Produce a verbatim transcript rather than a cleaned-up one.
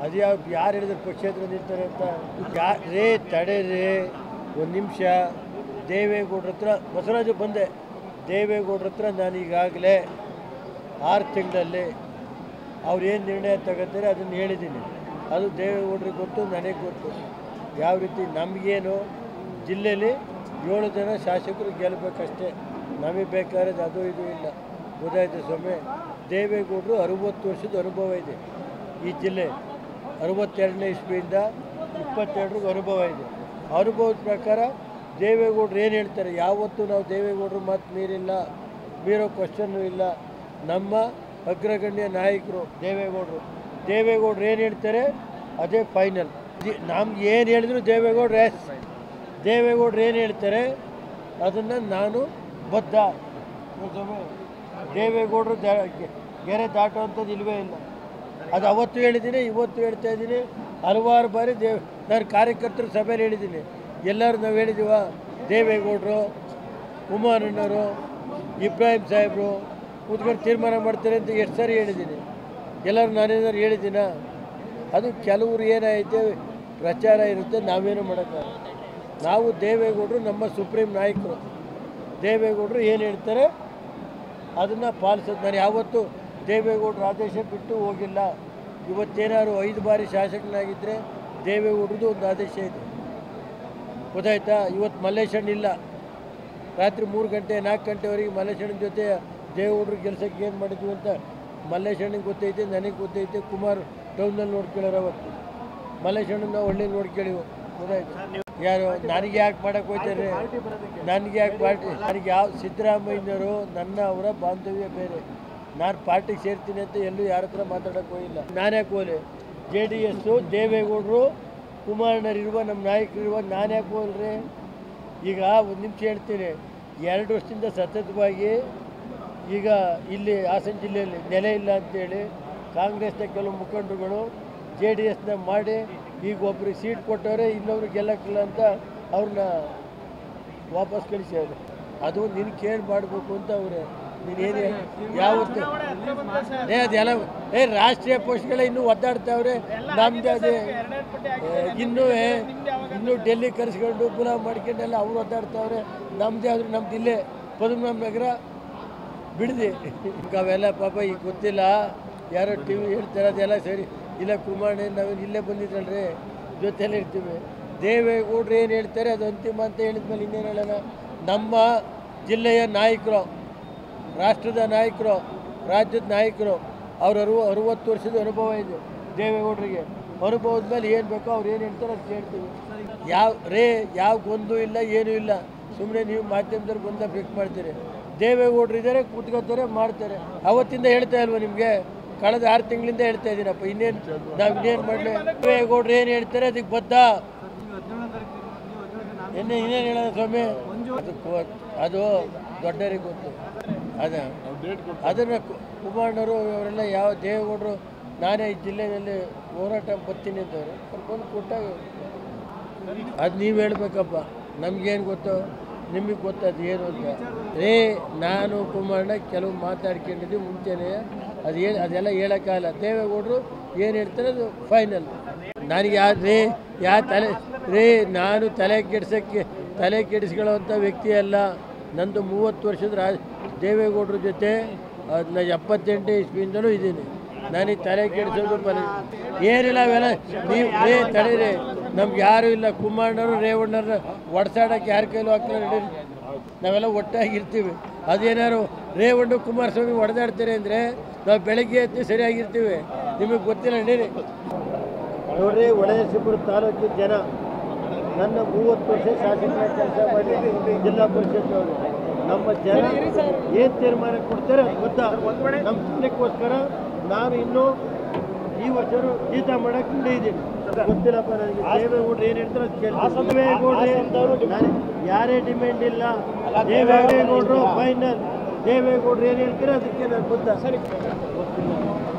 ಅದು ಯಾವ ಯಾರು ಹೇಳಿದ್ರು ಪಕ್ಷೇತರ ನಿಲ್ತಾರೆ ಅಂತ ಯಾ ರೇ ತಡೆ ರೇ ಒಂದು ನಿಮಿಷ. ದೇವೇಗೌಡ್ರ ಹತ್ರ ಬಸವರಾಜು ಬಂದೆ. ದೇವೇಗೌಡ್ರ ಹತ್ರ ನಾನು ಈಗಾಗಲೇ ಆರು ತಿಂಗಳಲ್ಲಿ ಅವ್ರು ಏನು ನಿರ್ಣಯ ತಗೋತಾರೆ ಅದನ್ನು ಹೇಳಿದ್ದೀನಿ. ಅದು ದೇವೇಗೌಡ್ರಿಗೆ ಗೊತ್ತು, ನನಗೆ ಗೊತ್ತು. ಯಾವ ರೀತಿ ನಮಗೇನು ಜಿಲ್ಲೆಯಲ್ಲಿ ಏಳು ಜನ ಶಾಸಕರು ಗೆಲ್ಲಬೇಕಷ್ಟೇ, ನಮಗೆ ಬೇಕಾದ್ರೆ ಅದು ಇದು ಇಲ್ಲ. ಗೊತ್ತಾಯ್ತು ಸ್ವಾಮಿ. ದೇವೇಗೌಡರು ಅರುವತ್ತು ವರ್ಷದ ಅನುಭವ ಇದೆ ಈ ಜಿಲ್ಲೆ. ಅರುವತ್ತೆರಡನೇ ಇಸ್ವಿಯಿಂದ ಇಪ್ಪತ್ತೆರಡರಿಗೂ ಅನುಭವ ಇದೆ. ಅನುಭವದ ಪ್ರಕಾರ ದೇವೇಗೌಡರು ಏನು ಹೇಳ್ತಾರೆ, ಯಾವತ್ತೂ ನಾವು ದೇವೇಗೌಡರು ಮಾತು ಮೀರಿಲ್ಲ, ಮೀರೋ ಕ್ವಶನ್ನು ಇಲ್ಲ. ನಮ್ಮ ಅಗ್ರಗಣ್ಯ ನಾಯಕರು ದೇವೇಗೌಡರು. ದೇವೇಗೌಡರು ಏನು ಹೇಳ್ತಾರೆ ಅದೇ ಫೈನಲ್. ನಮ್ಗೆ ಏನು ಹೇಳಿದ್ರು ದೇವೇಗೌಡರು ಎಸ್. ದೇವೇಗೌಡರು ಏನು ಹೇಳ್ತಾರೆ ಅದನ್ನು ನಾನು ಬದ್ಧ. ದೇವೇಗೌಡರು ಗೆರೆ ದಾಟುವಂಥದ್ದು ಇಲ್ಲವೇ ಇಲ್ಲ. ಅದು ಅವತ್ತು ಹೇಳಿದ್ದೀನಿ, ಇವತ್ತು ಹೇಳ್ತಾ ಇದ್ದೀನಿ. ಹಲವಾರು ಬಾರಿ ದೇವ್ ನಾನು ಕಾರ್ಯಕರ್ತರ ಸಭೆಯಲ್ಲಿ ಹೇಳಿದ್ದೀನಿ. ಎಲ್ಲರೂ ನಾವು ಹೇಳಿದ್ದೀವ, ದೇವೇಗೌಡರು, ಕುಮಾರಣ್ಣವರು, ಇಬ್ರಾಹಿಂ ಸಾಹೇಬರು ಕೂತ್ಕೊಂಡು ತೀರ್ಮಾನ ಮಾಡ್ತಾರೆ ಅಂತ ಎಷ್ಟು ಸಾರಿ ಹೇಳಿದ್ದೀನಿ. ಎಲ್ಲರೂ ನಾನೇನಾದ್ರು ಹೇಳಿದ್ದೀನ? ಅದು ಕೆಲವರು ಏನಾಯಿತು ಪ್ರಚಾರ ಇರುತ್ತೆ, ನಾವೇನು ಮಾಡೋಕ್ಕಾಗಲ್ಲ. ನಾವು ದೇವೇಗೌಡರು ನಮ್ಮ ಸುಪ್ರೀಂ ನಾಯಕರು. ದೇವೇಗೌಡರು ಏನು ಹೇಳ್ತಾರೆ ಅದನ್ನು ಪಾಲಿಸೋದು. ನಾನು ಯಾವತ್ತೂ ದೇವೇಗೌಡರ ಆದೇಶ ಬಿಟ್ಟು ಹೋಗಿಲ್ಲ. ಇವತ್ತೇನಾದ್ರು ಐದು ಬಾರಿ ಶಾಸಕನಾಗಿದ್ದರೆ ದೇವೇಗೌಡರದು ಒಂದು ಆದೇಶ ಇದೆ, ಗೊತ್ತಾಯ್ತಾ? ಇವತ್ತು ಮಲ್ಲೇಶಣ್ಣ ಇಲ್ಲ. ರಾತ್ರಿ ಮೂರು ಗಂಟೆ ನಾಲ್ಕು ಗಂಟೆವರೆಗೆ ಮಲ್ಲೇಶಣ್ಣನ ಜೊತೆ ದೇವೇಗೌಡರು ಕೆಲಸಕ್ಕೆ ಏನು ಮಾಡಿದ್ವಿ ಅಂತ ಮಲ್ಲೇಶಣ್ಣನಿಗೆ ಗೊತ್ತೈತೆ, ನನಗೆ ಗೊತ್ತೈತೆ. ಕುಮಾರ್ ಟೌನಲ್ಲಿ ನೋಡ್ಕೊಳ್ಳೋರು ಅವತ್ತು. ಮಲ್ಲೇಶಣ್ಣನ ಒಳ್ಳೆ ನೋಡ್ಕೊಳ್ಳಿವು, ಗೊತ್ತಾಯ್ತು? ಯಾರು ನನಗೆ ಯಾಕೆ ಮಾಡೋಕ್ಕೆ ಹೋಗ್ತಾರೆ? ನನಗೆ ಯಾಕೆ ಪಾರ್ಟಿ? ನನಗೆ ಯಾವ ಸಿದ್ದರಾಮಯ್ಯನವರು ನನ್ನ ಅವರ ಬಾಂಧವ್ಯ ಬೇರೆ. ನಾನು ಪಾರ್ಟಿಗೆ ಸೇರ್ತೀನಿ ಅಂತ ಎಲ್ಲೂ ಯಾರ ಹತ್ರ ಮಾತಾಡೋಕ್ಕೆ ಹೋಗಿಲ್ಲ. ನಾನು ಯಾಕೆ ಹೋಗಲಿ? ಜೆ ಡಿ ಎಸ್ಸು ದೇವೇಗೌಡರು ಕುಮಾರಣ್ಣರಿರುವ ನಮ್ಮ ನಾಯಕರಿರುವ ನಾನು ಯಾಕೆ ಹೋಗಲ್ರಿ? ಈಗ ಒಂದು ನಿಮಿಷ ಹೇಳ್ತೀನಿ. ಎರಡು ವರ್ಷದಿಂದ ಸತತವಾಗಿ ಈಗ ಇಲ್ಲಿ ಹಾಸನ ಜಿಲ್ಲೆಯಲ್ಲಿ ನೆಲೆ ಇಲ್ಲ ಅಂತೇಳಿ ಕಾಂಗ್ರೆಸ್ನ ಕೆಲವು ಮುಖಂಡರುಗಳು ಜೆ ಡಿ ಎಸ್ನ ಮಾಡಿ ಈಗ ಒಬ್ರಿಗೆ ಸೀಟ್ ಕೊಟ್ಟವ್ರೆ, ಇನ್ನೊಬ್ರು ಗೆಲ್ಲಕ್ಕಿಲ್ಲ ಅಂತ ಅವ್ರನ್ನ ವಾಪಸ್ ಕಳಿಸ್ಯಾವ್ರೆ. ಅದು ನೀನು ಕೇಳಿ ಮಾಡಬೇಕು ಅಂತ ಅವರೇ. ನೀನೇನು ಯಾವತ್ತು ಏ ಅದೆಲ್ಲ ಏ ರಾಷ್ಟ್ರೀಯ ಪಕ್ಷಗಳೇ ಇನ್ನೂ ಒದ್ದಾಡ್ತಾವ್ರೆ. ನಮ್ದು ಅದೇ ಇನ್ನೂ ಇನ್ನೂ ಡೆಲ್ಲಿ ಕರೆಸ್ಕೊಂಡು ಗುಲಾಮ್ ಮಾಡ್ಕೊಂಡೆಲ್ಲ ಅವ್ರು ಒದ್ದಾಡ್ತಾವ್ರೆ. ನಮ್ಮದೇ ಆದರೂ ನಮ್ದು ಇಲ್ಲೇ ಪದ್ಮನಾಭ ನಗರ ಬಿಡದೆ ಅವೆಲ್ಲ ಪಾಪ ಈಗ ಗೊತ್ತಿಲ್ಲ. ಯಾರೋ ಟಿ ವಿ ಹೇಳ್ತಾರೆ ಅದೆಲ್ಲ ಸರಿ ಇಲ್ಲ. ಕುಮಾರಣ್ಣ ನಾವೇನು ಇಲ್ಲೇ ಬಂದಿದ್ರಲ್ರಿ, ಜೊತೆಯಲ್ಲೇ ಇರ್ತೀವಿ. ದೇವೇಗೌಡರು ಏನು ಹೇಳ್ತಾರೆ ಅದು ಅಂತಿಮ ಅಂತ ಹೇಳಿದ್ಮೇಲೆ ಇನ್ನೇನು ಹೇಳೋಣ? ನಮ್ಮ ಜಿಲ್ಲೆಯ ನಾಯಕರು, ರಾಷ್ಟ್ರದ ನಾಯಕರು, ರಾಜ್ಯದ ನಾಯಕರು, ಅವ್ರ ಅರು ಅರುವತ್ತು ವರ್ಷದ ಅನುಭವ ಇದೆ ದೇವೇಗೌಡರಿಗೆ. ಅನುಭವದ ಮೇಲೆ ಏನು ಬೇಕೋ ಅವ್ರು ಏನು ಹೇಳ್ತಾರೆ ಅದು ಕೇಳ್ತೀವಿ. ಯಾವ ರೇ ಯಾವ ಗೊಂದು ಇಲ್ಲ, ಏನೂ ಇಲ್ಲ. ಸುಮ್ಮನೆ ನೀವು ಮಾಧ್ಯಮದಲ್ಲಿ ಗೊಂದ ಫಿಕ್ಸ್ ಮಾಡ್ತೀರಿ. ದೇವೇಗೌಡರು ಇದ್ದಾರೆ, ಕೂತ್ಕೋತಾರೆ, ಮಾಡ್ತಾರೆ. ಅವತ್ತಿಂದ ಹೇಳ್ತಾ ಇಲ್ವ ನಿಮಗೆ? ಕಳೆದ ಆರು ತಿಂಗಳಿಂದ ಹೇಳ್ತಾ ಇದ್ದೀನಪ್ಪ. ಇನ್ನೇನು ನಾವು ಇನ್ನೇನು ಮಾಡಲಿ? ದೇವೇಗೌಡರು ಏನು ಹೇಳ್ತಾರೆ ಅದಕ್ಕೆ ಬದ್ಧ. ಇನ್ನೇ ಇನ್ನೇನು ಹೇಳೋದು ಸ್ವಾಮಿ? ಅದು ಅದು ದೊಡ್ಡರಿಗೆ ಗೊತ್ತು. ಅದ ಅದನ್ನು ಕುಮಾರಣ್ಣವರು ಅವರೆಲ್ಲ ಯಾವ ದೇವೇಗೌಡರು ನಾನೇ ಈ ಜಿಲ್ಲೆಯಲ್ಲಿ ಹೋರಾಟ ಬರ್ತೀನಿ ಅಂತವ್ರು ಕರ್ಕೊಂಡು ಕೊಟ್ಟಾಗ ಅದು ನೀವು ಹೇಳ್ಬೇಕಪ್ಪ. ನಮಗೇನು ಗೊತ್ತು, ನಿಮಗೆ ಗೊತ್ತದು ಏನು ಅಂತ. ರೇ ನಾನು ಕುಮಾರಣ್ಣ ಕೆಲವು ಮಾತಾಡ್ಕೊಂಡಿದ್ದೀವಿ ಮುಂಚೆನೇ. ಅದು ಏನು ಅದೆಲ್ಲ ಹೇಳೋಕ್ಕಾಗಲ್ಲ. ದೇವೇಗೌಡರು ಏನು ಹೇಳ್ತಾರೆ ಅದು ಫೈನಲ್. ನನಗೆ ಯಾವ ರೇ ಯಾವ ತಲೆ ರೇ ನಾನು ತಲೆ ಕೆಡ್ಸೋಕ್ಕೆ ತಲೆ ಕೆಡಿಸ್ಕೊಳ್ಳೋವಂಥ ವ್ಯಕ್ತಿ ಅಲ್ಲ. ನಂದು ಮೂವತ್ತು ವರ್ಷದ ರಾಜ ದೇವೇಗೌಡರ ಜೊತೆ ಅದನ್ನ ಎಪ್ಪತ್ತೆಂಟು ಇಸ್ವಿಯಿಂದಲೂ ಇದ್ದೀನಿ. ನನಗೆ ತಲೆ ಕೆಡಿಸೋದು ಪರಿ ಏನಿಲ್ಲ. ಅವೆಲ್ಲ ನೀವು ರೇ ತಡೀರಿ, ನಮ್ಗೆ ಯಾರೂ ಇಲ್ಲ. ಕುಮಾರಣ್ಣವರು ರೇವಣ್ಣರ ಒಡ್ಸಾಡೋಕ್ಕೆ ಯಾರ ಕೈಲೂ ಹಾಕ್ತಾರೆ ನಡೀರಿ. ನಾವೆಲ್ಲ ಒಟ್ಟಾಗಿರ್ತೀವಿ. ಅದೇನಾದ್ರು ರೇವಣ್ಣ ಕುಮಾರಸ್ವಾಮಿ ಹೊಡೆದಾಡ್ತಾರೆ ಅಂದರೆ ನಾವು ಬೆಳಗ್ಗೆ ಎದ್ದು ಸರಿಯಾಗಿರ್ತೀವಿ. ನಿಮಗೆ ಗೊತ್ತಿಲ್ಲ ನಡೀರಿ. ನೋಡ್ರಿ, ಹೊಳೆನರಸೀಪುರ ತಾಲೂಕಿನ ಜನ ನನ್ನ ಮೂವತ್ತು ವರ್ಷ ಶಾಸಕರ ಕೆಲಸ ಮಾಡಿ ಜಿಲ್ಲಾ ಪರಿಷತ್ ಅವರು ನಮ್ಮ ಜನ ಏನು ತೀರ್ಮಾನ ಕೊಡ್ತಾರೆ ಅದು ಗೊತ್ತಾ? ನಮ್ಮ ಜಿಲ್ಲೆಗೋಸ್ಕರ ನಾನು ಇನ್ನೂ ಈ ವರ್ಷ ಜೀತ ಮಾಡೋಕ್ಕೆ ಹಿಂದೆ ಇದ್ದೀನಿ. ಗೊತ್ತಿಲ್ಲಪ್ಪ ನನಗೆ. ದೇವೇಗೌಡರು ಏನು ಹೇಳ್ತಾರೆ ಅದು ಕೇಳ್ತೀನಿ. ದೇವೇಗೌಡರು ನಾನು ಯಾರೇ ಡಿಮ್ಯಾಂಡ್ ಇಲ್ಲ. ದೇವೇಗೌಡರು ಫೈನಲ್. ದೇವೇಗೌಡರು ಏನು ಹೇಳ್ತಾರೆ ಅದಕ್ಕೆ ನಾನು ಗೊತ್ತಾ? ಗೊತ್ತಿಲ್ಲ.